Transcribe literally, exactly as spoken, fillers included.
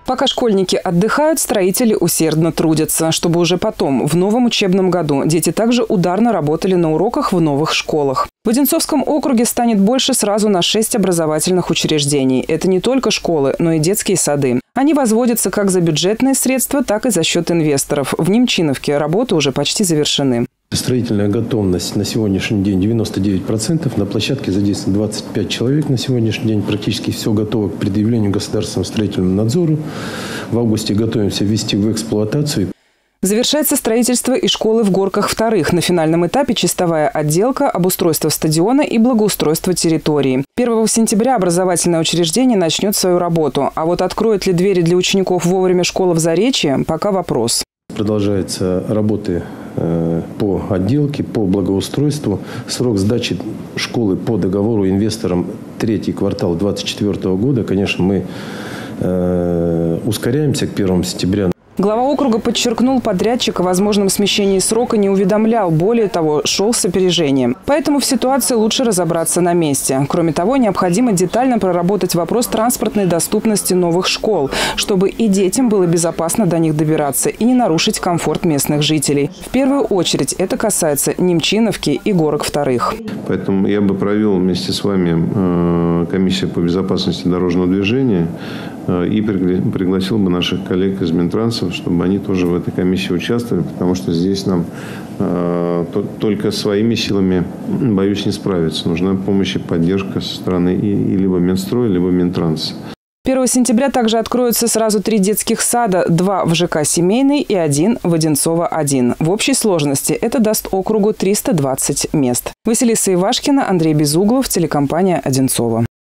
Пока школьники отдыхают, строители усердно трудятся, чтобы уже потом, в новом учебном году, дети также ударно работали на уроках в новых школах. В Одинцовском округе станет больше сразу на шесть образовательных учреждений. Это не только школы, но и детские сады. Они возводятся как за бюджетные средства, так и за счет инвесторов. В Немчиновке работы уже почти завершены. Строительная готовность на сегодняшний день девяносто девять процентов. На площадке задействовано двадцать пять человек на сегодняшний день. Практически все готово к предъявлению государственному строительному надзору. В августе готовимся ввести в эксплуатацию. Завершается строительство и школы в Горках вторых. На финальном этапе чистовая отделка, обустройство стадиона и благоустройство территории. первого сентября образовательное учреждение начнет свою работу. А вот откроет ли двери для учеников вовремя школа в Заречье – пока вопрос. Продолжаются работы по отделке, по благоустройству. Срок сдачи школы по договору инвесторам третий квартал две тысячи двадцать четвёртого года. Конечно, мы э, ускоряемся к первому сентября. Глава округа подчеркнул, подрядчик о возможном смещении срока не уведомлял. Более того, шел с опережением. Поэтому в ситуации лучше разобраться на месте. Кроме того, необходимо детально проработать вопрос транспортной доступности новых школ, чтобы и детям было безопасно до них добираться и не нарушить комфорт местных жителей. В первую очередь это касается Немчиновки и Горок вторых. Поэтому я бы провел вместе с вами комиссию по безопасности дорожного движения и пригласил бы наших коллег из Минтранса, чтобы они тоже в этой комиссии участвовали, потому что здесь нам э, то, только своими силами, боюсь, не справиться. Нужна помощь и поддержка со стороны и, и либо Минстроя, либо Минтранса. первого сентября также откроются сразу три детских сада, два в ЖК «Семейный» и один в Одинцово один. В общей сложности это даст округу триста двадцать мест. Василиса Ивашкина, Андрей Безуглов, телекомпания «Одинцово».